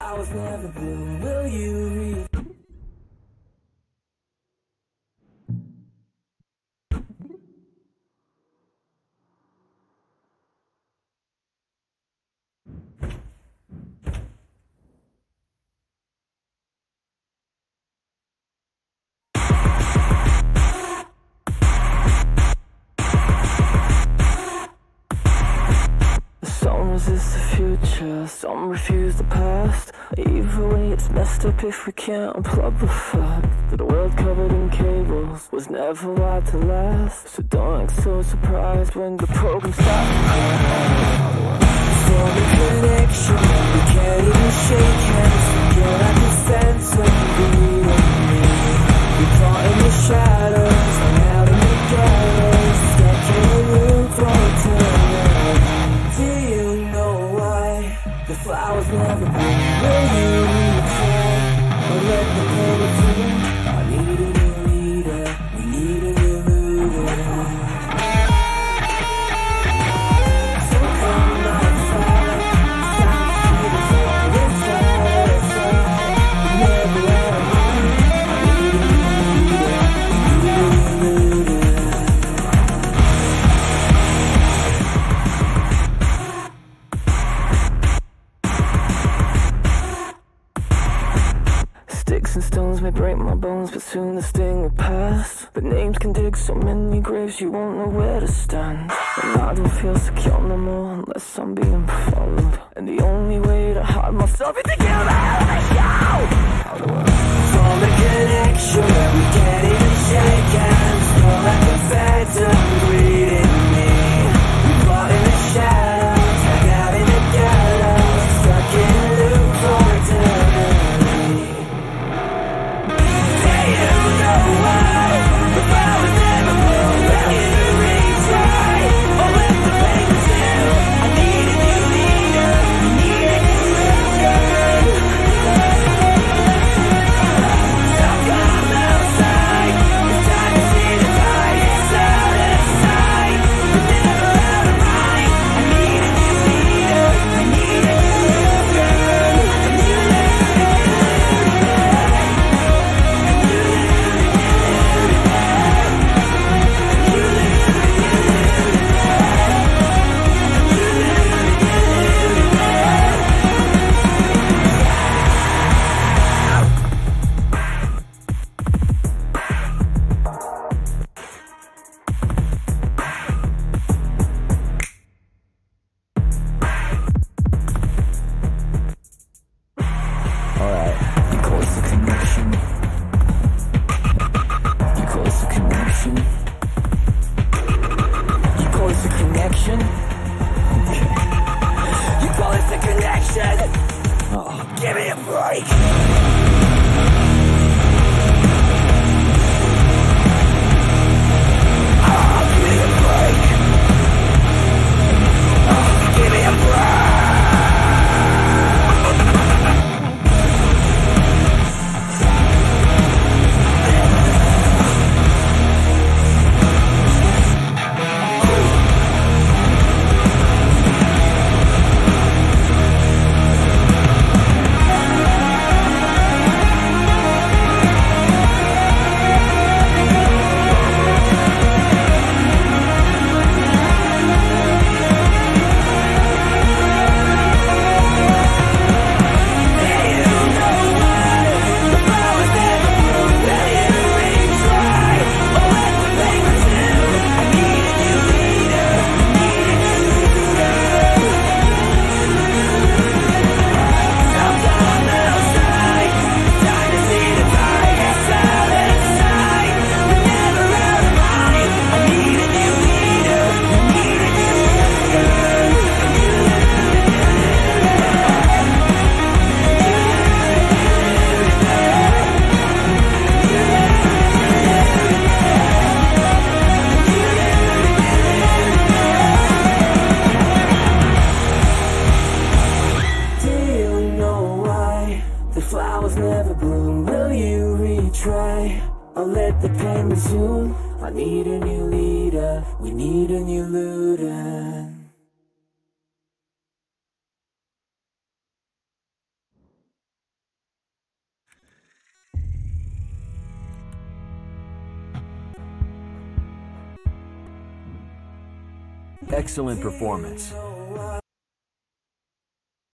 flowers never bloom. Will you read? Some resist the future, some refuse the past. Either way it's messed up if we can't unplug the fact that a world covered in cables was never wired to last. So don't act so surprised when the program starts. For the connection, we can't even shake hands. You're like a phantom, greed on me. We caught in the shadows, I'm out in the gallows, stuck in a room for eternity. Do you know why the flowers never bloom? Will you try or let the color bloom? I need a new leader, we need a new leader. So come outside, it's time to see the fire inside. Never let it run. I need a new leader, we need a new leader. Sticks and stones may break my bones, but soon the sting will pass. But names can dig so many graves you won't know where to stand. And I don't feel secure no more unless I'm being followed. And the only way to hide myself is to kill the hell of a show. How do I form a connection where we can't even shake hands? You're like a phantom greeting me. We fought in the shadows, hang out in the gallows, stuck in a loop for eternity. Give me a break! I'll let the pain resume. I need a new leader, we need a new looter. Excellent performance.